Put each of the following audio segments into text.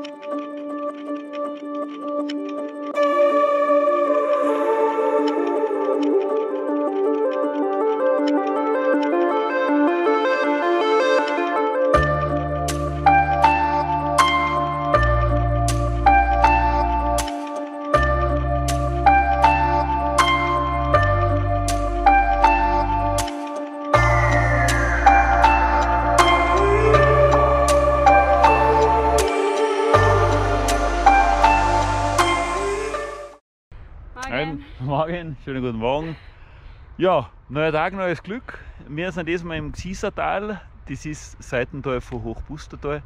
Morgen, schönen guten Morgen. Ja, neuer Tag, neues Glück. Wir sind diesmal im Gsiesertal. Das ist Seitental von Hochbustertal.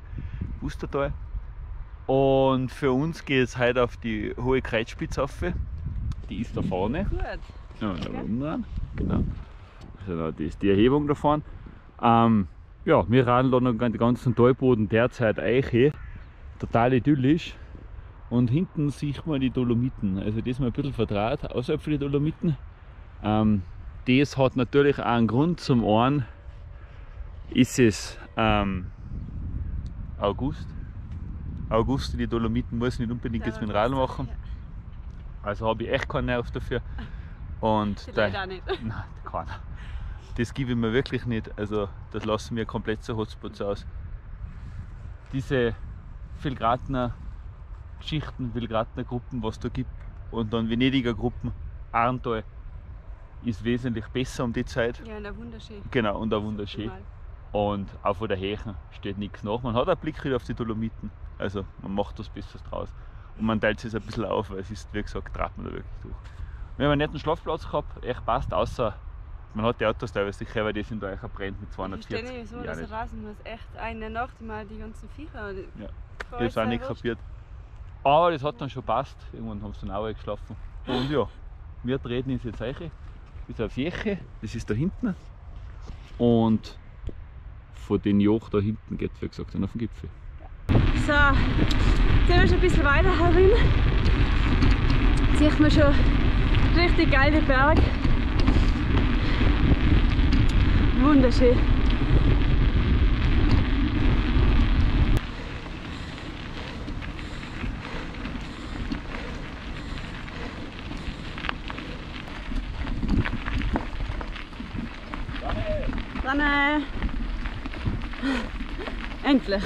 Und für uns geht es heute auf die hohe Kreuzspitze rauf. Die ist da vorne. Gut. Ja, da oben dran. Genau. Also das ist die Erhebung da vorne. Ja, wir radeln da noch den ganzen Talboden derzeit ein. Total idyllisch. Und hinten sieht man die Dolomiten, also das ist mal ein bisschen vertraut, außerhalb von den Dolomiten. Das hat natürlich auch einen Grund. Zum einen ist es August. August in die Dolomiten muss nicht unbedingt jetzt mit dem Radl machen. Also habe ich echt keinen Nerv dafür. Und Leider nicht. Nein, keiner. Das gebe ich mir wirklich nicht. Also das lassen wir komplett so Hotspots aus. Diese Vielgratner Geschichten, Vielgratner Gruppen, was da gibt, und dann Venediger Gruppen, Arntal ist wesentlich besser um die Zeit. Ja, und auch wunderschön. Genau, und auch wunderschön. Normal. Und auch von der Hechen steht nichts nach. Man hat einen Blick wieder auf die Dolomiten, also man macht was Besseres draus. Und man teilt es ein bisschen auf, weil es ist, wie gesagt, trat man da wirklich durch. Wir haben einen netten Schlafplatz gehabt, echt passt, außer man hat die Autos teilweise sicher, weil die sind da echt brennt mit Ich 240. verstehe nicht, wieso Ja, das nicht. rasen muss. Echt eine Nacht mal die ganzen Viecher. Ja. Ich habe es auch nicht kapiert. Aber das hat dann schon passt. Irgendwann haben sie dann auch geschlafen. Und ja, wir treten jetzt rein bis aufs Jeche. Das ist da hinten. Und von den Joch da hinten geht es, wie gesagt, dann auf den Gipfel. So, jetzt sind wir schon ein bisschen weiter herin. Jetzt sieht man schon richtig geil den Berg. Wunderschön. Dann endlich.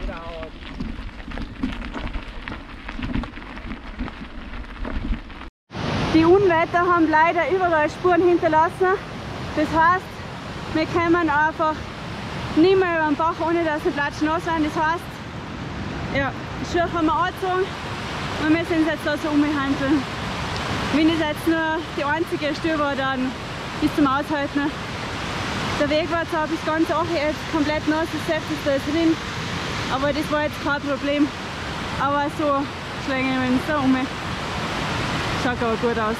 Die Unwetter haben leider überall Spuren hinterlassen. Das heißt, wir kommen einfach nicht mehr über den Bach, ohne dass wir platschnass werden. Das heißt, ja, die Schuhe haben wir angezogen und wir müssen uns jetzt da so umhandeln. Wenn das jetzt nur die einzige Stube war, dann bis zum Aushalten. Der Weg war zwar bis ganz hoch jetzt komplett nass, das Säft ist da jetzt drin, aber das war jetzt kein Problem. Aber so schlängen wir uns da um. Schaut aber gut aus.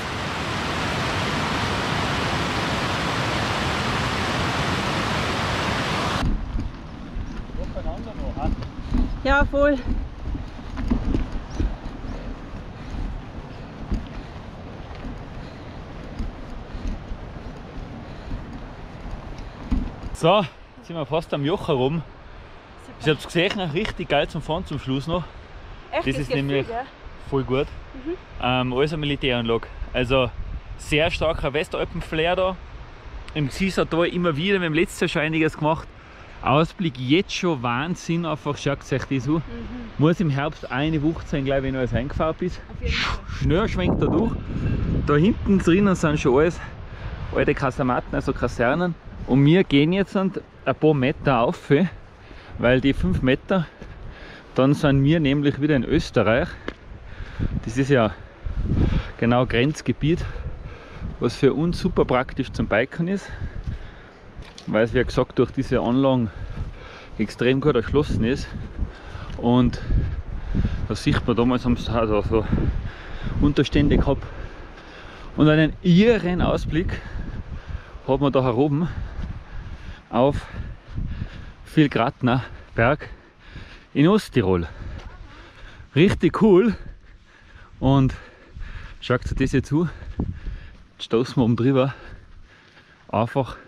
Ja, voll. So, jetzt sind wir fast am Joch herum. Ich habe es gesehen, richtig geil zum Fahren zum Schluss noch. Echt, Das ist nämlich voll gut. Alles eine Militäranlage. Also sehr starker Westalpen-Flair da. Im Gsiesertal immer wieder, wir haben letztes Jahr schon einiges gemacht. Ausblick jetzt schon Wahnsinn, einfach schaut euch das an. Muss im Herbst eine Wucht sein, glaube ich, wenn alles eingefahren ist. Schnell schwenkt er durch. Da hinten drinnen sind schon alles alte Kasematten, also Kasernen. Und wir gehen jetzt ein paar Meter auf, weil die 5 Meter, dann sind wir nämlich wieder in Österreich. Das ist ja genau Grenzgebiet, was für uns super praktisch zum Biken ist, weil es wie gesagt durch diese Anlagen extrem gut erschlossen ist. Und da sieht man, damals haben sie also so Unterstände gehabt. Und einen irren Ausblick hat man da heroben auf Vielgratner Berg in Osttirol. Richtig cool. Und schaut euch das jetzt zu. Jetzt stoßen wir oben drüber. Einfach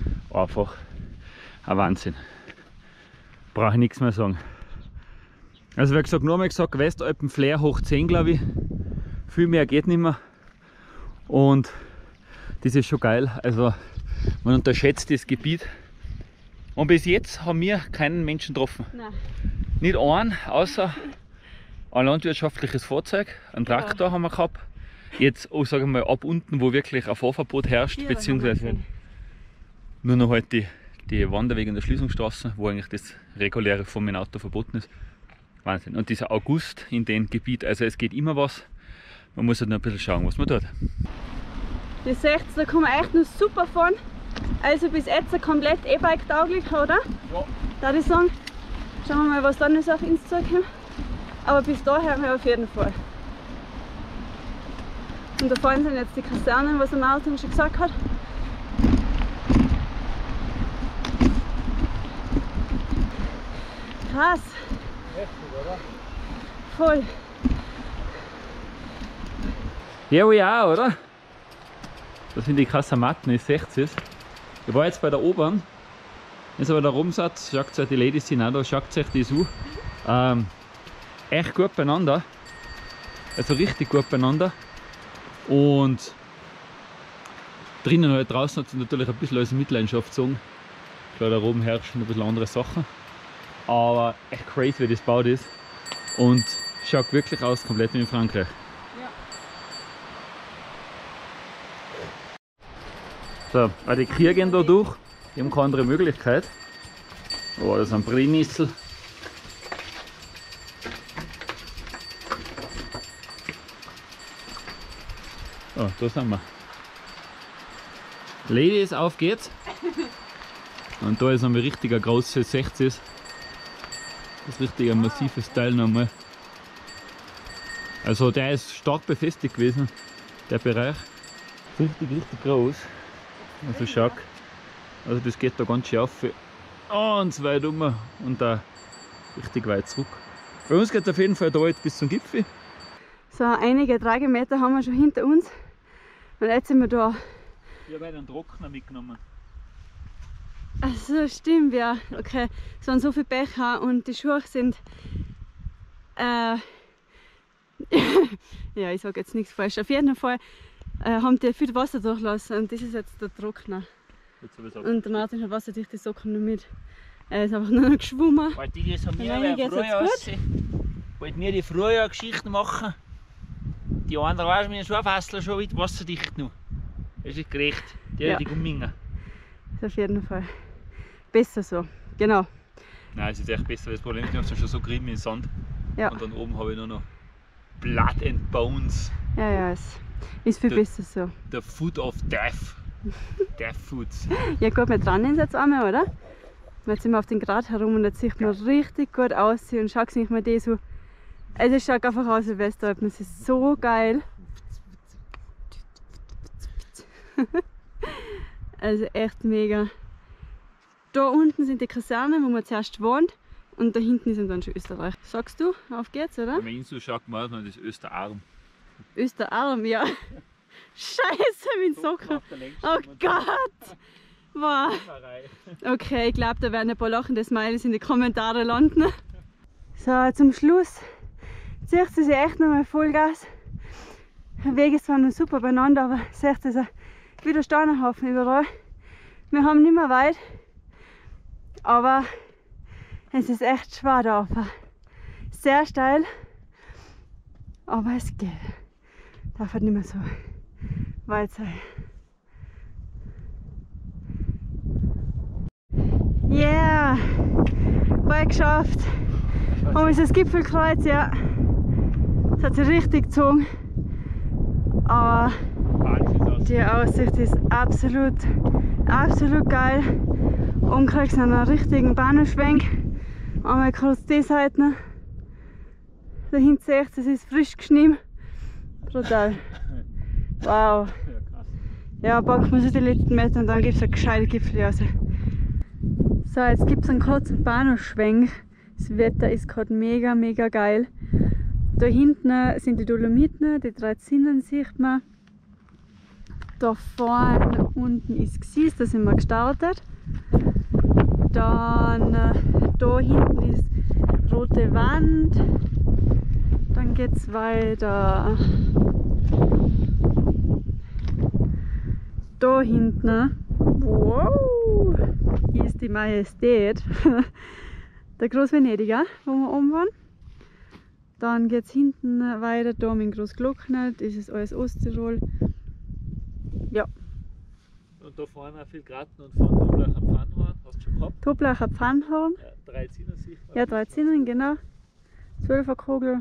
ein Wahnsinn. Brauche ich nichts mehr sagen. Also wie gesagt, nur einmal gesagt, Westalpen Flair hoch 10, glaube ich. Viel mehr geht nicht mehr. Und das ist schon geil. Also man unterschätzt das Gebiet. Und bis jetzt haben wir keinen Menschen getroffen. Nein. Nicht einen, außer ein landwirtschaftliches Fahrzeug. Einen Traktor haben wir gehabt. Jetzt, oh, sagen wir mal, ab unten, wo wirklich ein Fahrverbot herrscht, Tiere beziehungsweise nur noch halt die Wanderwege in der Schließungsstraße, wo eigentlich das reguläre von meinem Auto verboten ist. Wahnsinn. Und dieser August in dem Gebiet, also es geht immer was. Man muss halt noch ein bisschen schauen, was man tut. Ihr seht, da kann man echt noch super fahren. Also bis jetzt komplett E-Bike tauglich, oder? Ja. Da würde ich sagen, schauen wir mal, was dann noch so auf uns zukommt. Aber bis daher auf jeden Fall. Und da vorne sind jetzt die Kasernen, was der Martin schon gesagt hat. Krass. Heftig, oder? Voll. Ja, wo ich auch, oder? Das sind die Kasamatten, ich sehe es. Ich war jetzt bei der oberen. Jetzt aber der Rumsatz, schaut euch die Ladies sind auch da, schaut euch das an. Echt gut beieinander. Also richtig gut beieinander. Und drinnen halt draußen hat es natürlich ein bisschen als Mitleidenschaft gezogen. Klar, da oben herrschen ein bisschen andere Sachen. Aber echt crazy, wie das gebaut ist. Und schaut wirklich aus, komplett wie in Frankreich. So, auch die Kühe gehen da durch. Die haben keine andere Möglichkeit. Oh, das ist ein Brennnessel. Oh, da sind wir. Ladies, auf geht's! Und da ist noch ein richtiger großes 60. Das ist richtig ein massives Teil nochmal. Also der ist stark befestigt gewesen, der Bereich. Richtig, richtig groß. Also schau. Also das geht da ganz schön auf. Und weit um und da richtig weit zurück. Bei uns geht es auf jeden Fall da weit bis zum Gipfel. So einige Tragemeter haben wir schon hinter uns. Und jetzt sind wir da. Ich habe einen Trockner mitgenommen. Also stimmt, ja. Okay, es waren so viele Becher und die Schuhe sind. Ja, ich sage jetzt nichts falsch. Auf jeden Fall haben die viel Wasser durchlassen und das ist jetzt der Trockner. Und der Martin hat wasserdichte Socken noch mit. Er ist einfach nur noch geschwommen. Weil die das haben wir die Frühjahrgeschichten machen. Die anderen weißt mit den Schuhfässeln schon weit wasserdicht noch. Das ist gerecht. Die Gummingen. Ist auf jeden Fall besser so. Genau. Nein, es ist echt besser, weil das Problem ist, ich habe schon so gerieben im Sand. Ja. Und dann oben habe ich nur noch Blood and Bones. Ja, ja, es ist viel besser so. The Food of Death. Death Foods. Ja gut, wir dran sind jetzt einmal, oder? Jetzt sind wir auf den Grat herum und jetzt sieht man richtig gut aus und schaut sich mal die so. Also es schaut einfach aus wie Westalpen, es ist so geil. Also echt mega. Da unten sind die Kasernen, wo man zuerst wohnt und da hinten ist dann schon Österreich. Sagst du, auf geht's, oder? Wenn man ihn so schaut, man das ist Österarm. Österarm, ja. Scheiße, mit Socken. Oh Gott! Wow. Okay, ich glaube, da werden ein paar lachende Smileys in die Kommentare landen. So, zum Schluss zieht sie sich echt nochmal Vollgas. Der Weg ist zwar noch super beieinander, aber seht ihr, wieder Steinhaufen überall. Wir haben nicht mehr weit, aber es ist echt schwer da rauf. Sehr steil, aber es geht. Darf halt nicht mehr so weit sein. Yeah! Bald geschafft! Und es ist das Gipfelkreuz, ja. Es hat sich richtig gezogen. Aber die Aussicht ist absolut geil. Und kriegst einen richtigen Bahnenschwenk. Einmal kurz die Seite. Da hinten seht ihr, es ist frisch geschnitten. Brutal. Wow. Ja, packen wir so die letzten Meter und dann gibt es eine gescheite Gipfel raus. So, jetzt gibt es einen kurzen Bahnhofschwenk. Das Wetter ist gerade mega, mega geil. Da hinten sind die Dolomiten, die 3 Zinnen sieht man. Da vorne unten ist Gsies, da sind wir gestartet. Dann da hinten ist rote Wand. Dann geht es weiter. Da hinten, wow, hier ist die Majestät, der Großvenediger, wo wir oben waren. Dann geht es hinten weiter, da mit Großglockner, das ist alles Osttirol. Ja. Und da vorne auch viel Gratten und von Toblacher Pfannhorn, hast du schon gehabt? Toblacher Pfannhorn. Ja, 3 Zinner sichtbar. Ja, 3 Zinnen, genau. 12er Kugel.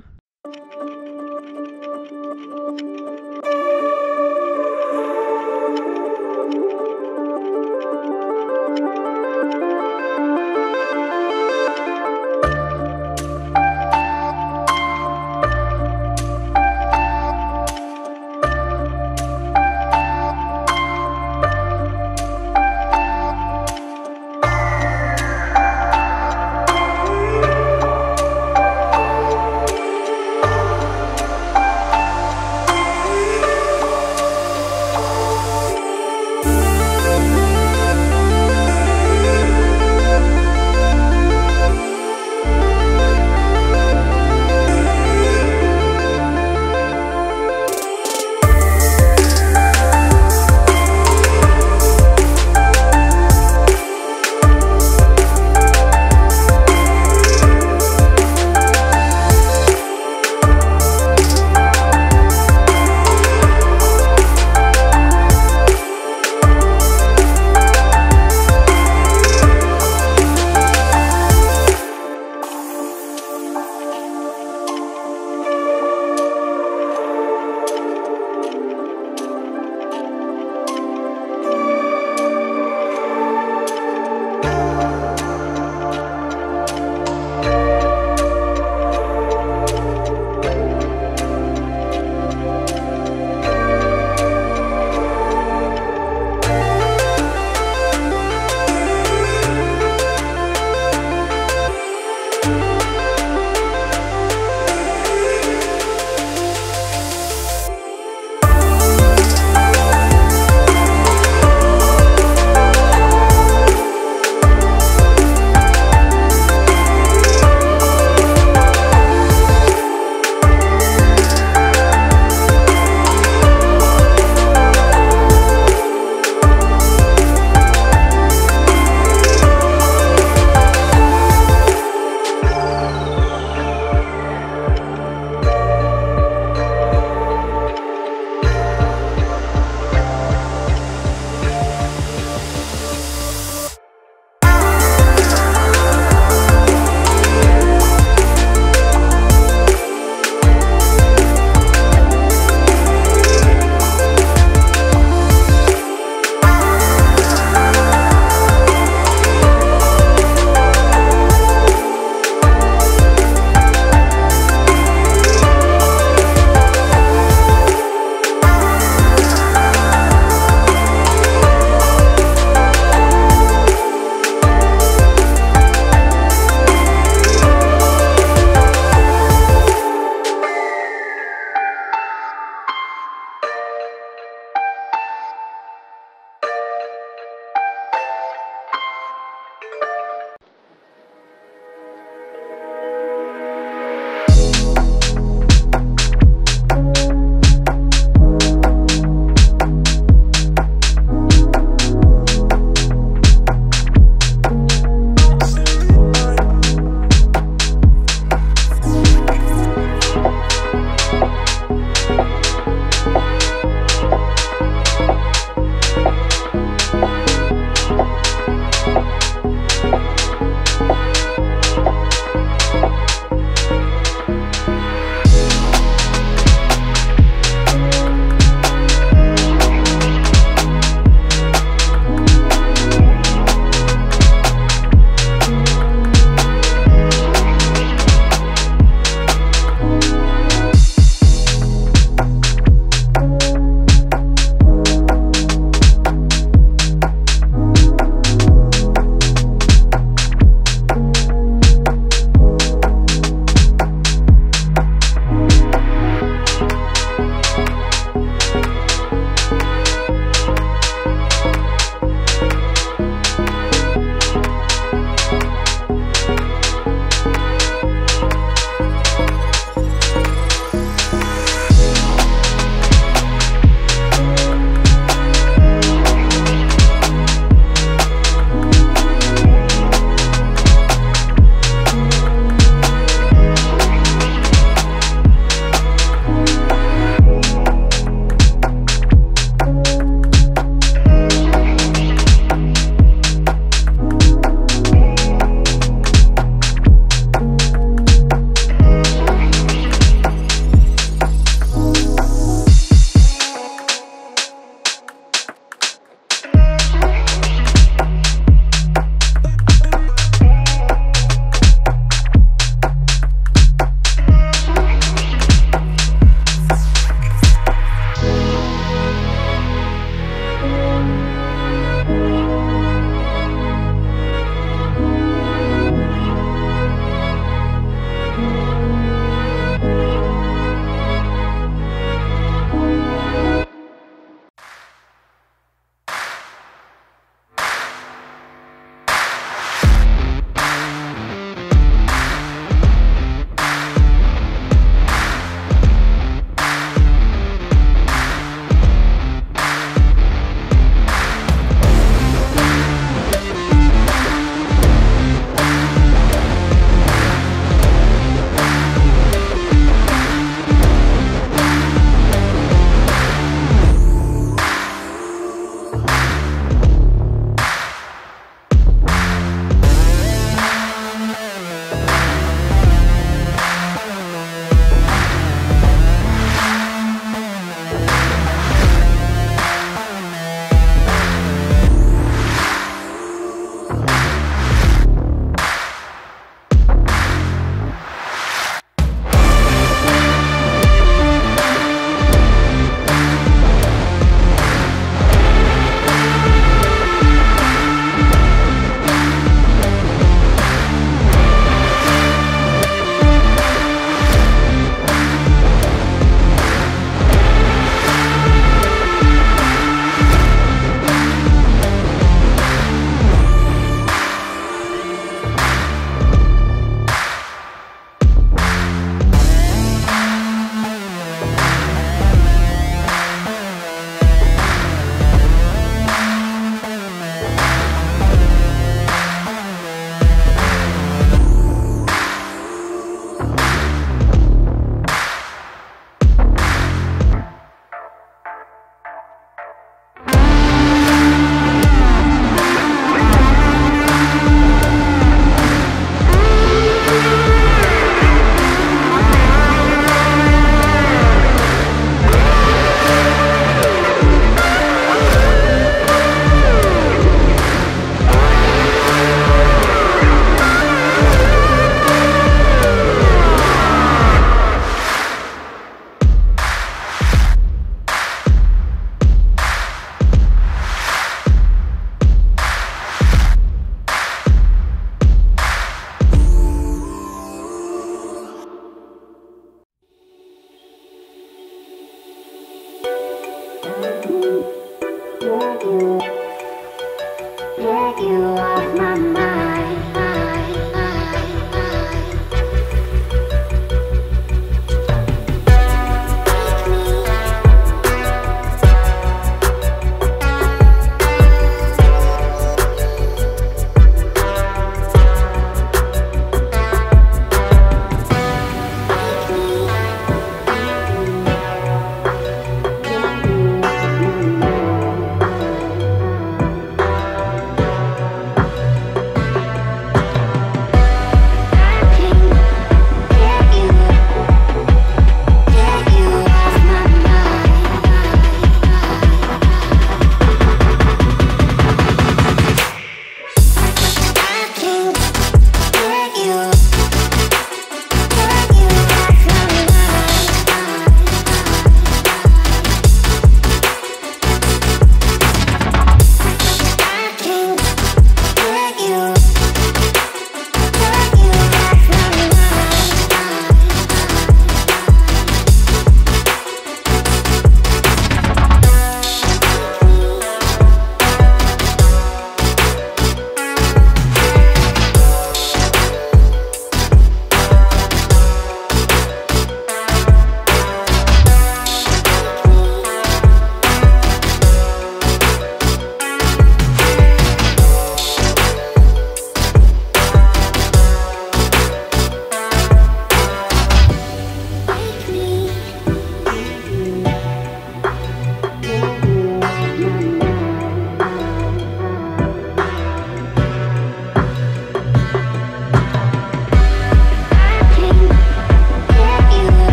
Tschüss.